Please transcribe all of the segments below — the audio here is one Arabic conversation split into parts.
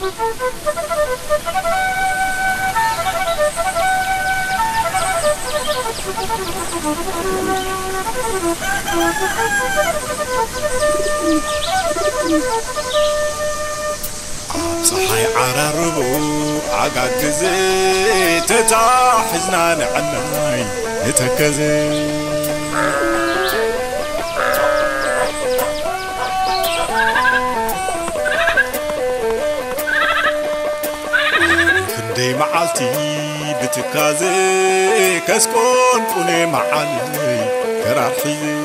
صحي عرربو عقاقزي تتاحزنا نعناي نتكزي كندي معالتي بتكازي كسكون كوني معالي كراحي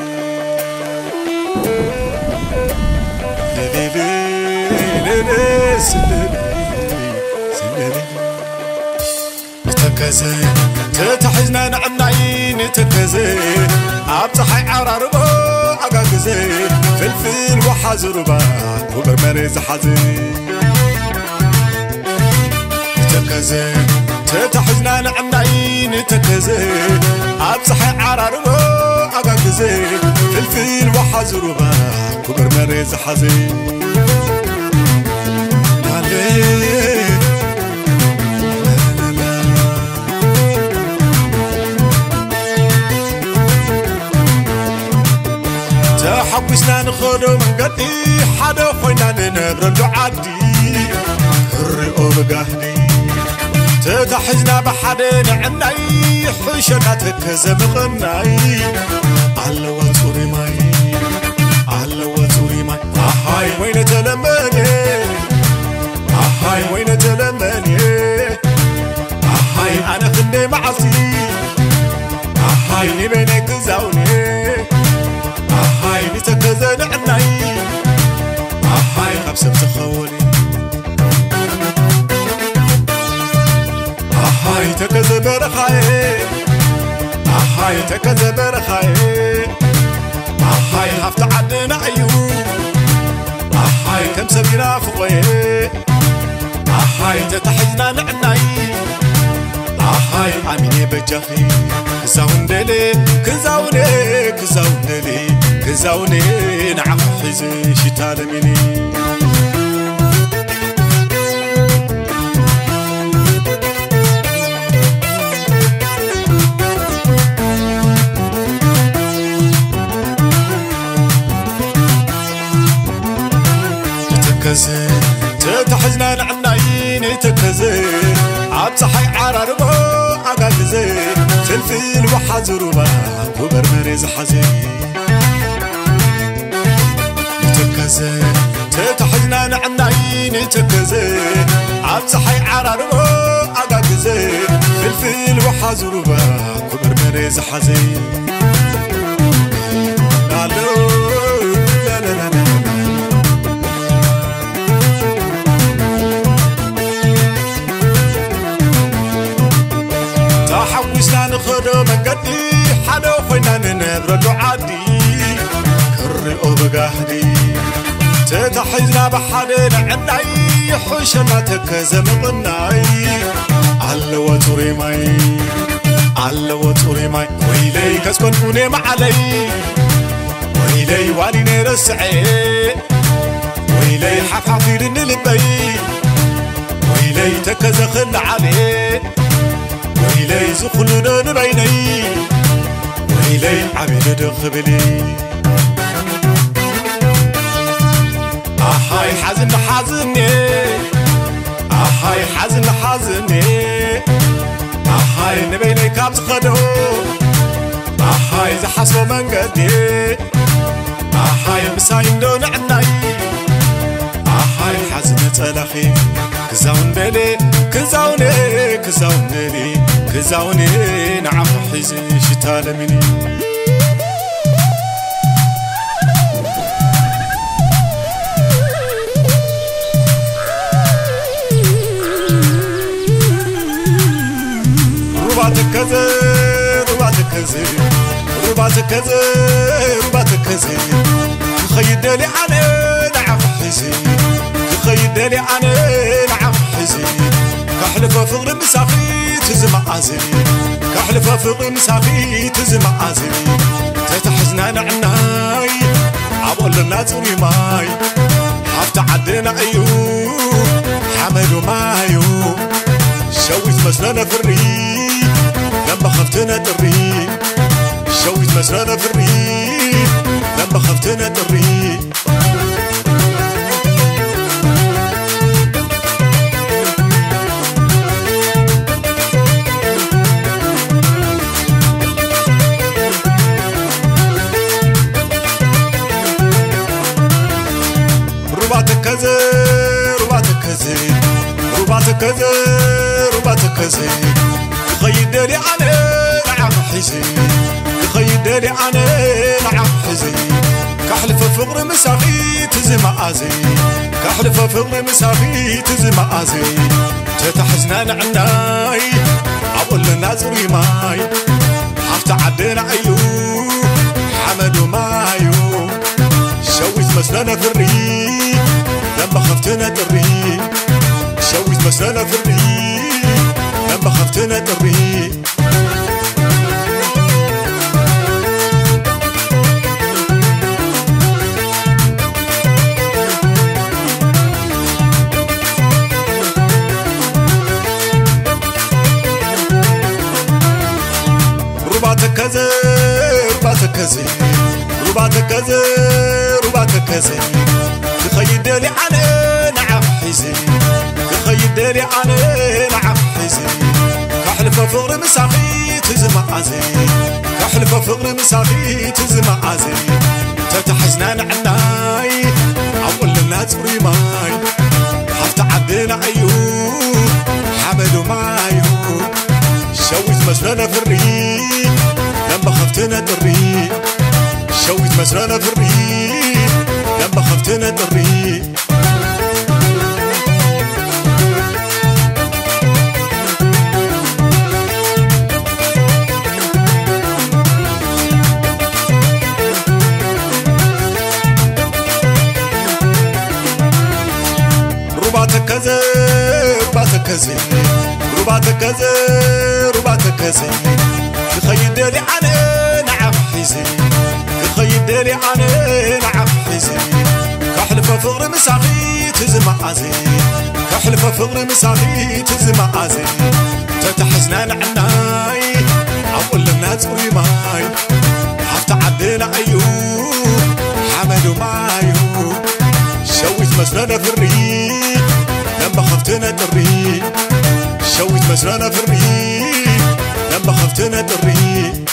نتكزي تتحزنا نعناي نتكزي عبصحي عراربو عقاقزي فلفل وحزربا وبرمري زحزي نتكزي تتحزنا نعناي نتكزي عبصحي عراربو عقاقزي فلفل وحزربا وبرمري زحزي تحبسنا نخدو من قدي حدا خوينا ننبردو عدي الرئو بقهدي تتحزنا بحدا نعناي حوشنا تكزا مغناي على وطوري ماي على وطوري ماي أحاي وين تلمني أحاي وين تلمني أحاي أنا خلني معصي أحاي نبينك زاوني أحاي نتكزن عناي أحاي خبسب تخولي أحاي تكزن برخاي أحاي تكزن برخاي أحاي هفت عدنا عيون أحاي كم سبينا فوقي أحاي تتحجنا نعناي أحاي عميني بجخي كزاون دلي كزاوني كزاون دلي كزاوني نعم حزي شتال مني نتكزي تتحزنا نعناي نتكزي عبصحي عراربو عقاقزي فلفل وحزربا وبرمري زحزي نتكزي تتحزنا نعناي نتكزي عبصحي عراربو عقاقزي فلفل وحزربا وبرمري زحزي تحوسنا نخدو من قدي حدا خوينا ننبردو عدي كرئو بقهدي تتحزنا بحدا نعناي حوشنا تكزا مغناي على وطوري ماي على وطوري ماي ويلي كسكن كوني معلي ويلي واني نرسعي ويلي حفحفير نلبي ويلي تكزا خل علي ويلي زخلنا نبيني ويلي عبيد دخبلي أحاي حزن حزني أحاي حزن حزني أحاي نبيني كابت خدو أحاي زحسو من قدي أحاي مساين دون عناي أحاي حزن تلاخي كزاون دلي كزاوني كزاون دلي كزاوني نعم حزي شتال مني رباتك كذا رباتك كذا رباتك كذا رباتك كذا خيد لي أنا نعم حزي خيد لي أنا نعم حزي كحلف فغر مسافي تزمع عزلي كحلف فغر مسافي تزمع عزلي تتحزنا نعناي عبول لنا توري ماي حفت عدنا عيون مسلنا في الريق لما خفتنا الريق شويت مسلنا في الريق لما خفتنا الريق ربعتك كذا ربعتك كذا ربعتك كذا ربعتك كذا يخيد لي عليه نعم حزي يخيد لي عليه نعم حزي كحلف فقر مسافي تزم عزي كحلف فقر مسافي تزم عزي تتحزنان عناي عقول نازري ماي حفت عدنا عيو حمد ومايو شويت مسلنا في الريق لما خفتنا الريق شويت مسلنا في الريق لما خفتنا الريق ربعتك كذا ربعتك كذا ربعتك كذا ربعتك كذا تخيد لي عليه نعم حزي تخيد لي عليه نعم حزي كحلف فقر مسافي تزم عزي كحلف فقر مسافي تزم عزي تتحزنان عناي عول الناس بريماي حفت عدنا عيون حمد ومايو شويت مسلنا في الريق لما خفتنا الريق شويت مسلنا في الريق لما خفتنا الريق ربعتك كذا ربعتك كذا ربعتك كذا ربعتك كذا تخيد لي عليه نعم حزي تخيد لي عليه نعم حزي كحلف فقر مسافي تزم عزي كحلف فقر مسافي تزم عزي تتحزنان عناي عقول الناس بريماي حفت عدنا عيون حمد ومايو شويت مسلنا في الريق لما خفتنا الريق شويت مسلنا في الريق لما خفتنا الريق